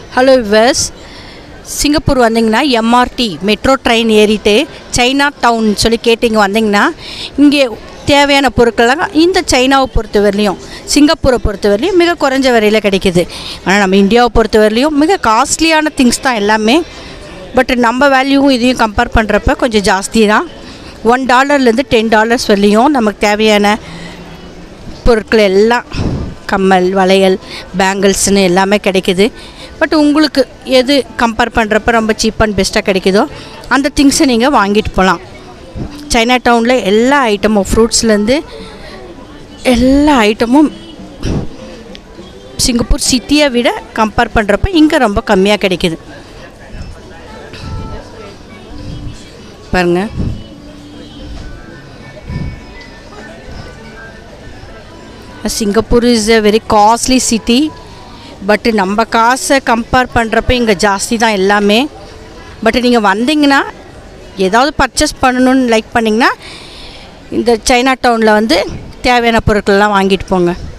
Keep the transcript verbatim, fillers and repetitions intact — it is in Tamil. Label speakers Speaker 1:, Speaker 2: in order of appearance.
Speaker 1: ஹலோ விவர்ஸ், சிங்கப்பூர் வந்தீங்கன்னா எம்ஆர்டி மெட்ரோ ட்ரெயின் ஏறிட்டு சைனா டவுன் சொல்லி கேட்டிங்க வந்தீங்கன்னா இங்கே தேவையான பொருட்கள்லாம் இந்த சைனாவை பொறுத்தவரையிலையும் சிங்கப்பூரை பொறுத்தவரையிலையும் மிக குறைஞ்ச விலையில் கிடைக்கிது. ஆனால் நம்ம இந்தியாவை பொறுத்தவரையிலையும் மிக காஸ்ட்லியான திங்ஸ் தான் எல்லாமே. பட் நம்ம வேல்யூவும் இதையும் கம்பேர் பண்ணுறப்ப கொஞ்சம் ஜாஸ்தி தான். ஒன் டாலர்லேருந்து டென் டாலர்ஸ் வரலையும் நமக்கு தேவையான பொருட்கள் எல்லாம் கம்மல், வளையல், பேங்கிள்ஸ்னு எல்லாமே கிடைக்கிது. பட் உங்களுக்கு எது கம்பேர் பண்ணுறப்ப ரொம்ப சீப் அண்ட் பெஸ்ட்டாக கிடைக்குதோ அந்த திங்ஸை நீங்கள் வாங்கிட்டு போகலாம். சைனா டவுனில் எல்லா ஐட்டமும் ஃப்ரூட்ஸ்லேருந்து எல்லா ஐட்டமும் சிங்கப்பூர் சிட்டியை விட கம்பேர் பண்ணுறப்ப இங்கே ரொம்ப கம்மியாக கிடைக்கிது. பாருங்கள், Singapore is a very costly city. But நம்ம காசை கம்பேர் பண்ணுறப்ப இங்கே ஜாஸ்தி தான் எல்லாமே. பட்டு நீங்கள் வந்தீங்கன்னா ஏதாவது பர்ச்சேஸ் பண்ணணுன்னு லைக் பண்ணிங்கன்னா இந்த சைனா டவுனில் வந்து தேவையான பொருட்கள்லாம் வாங்கிட்டு போங்க.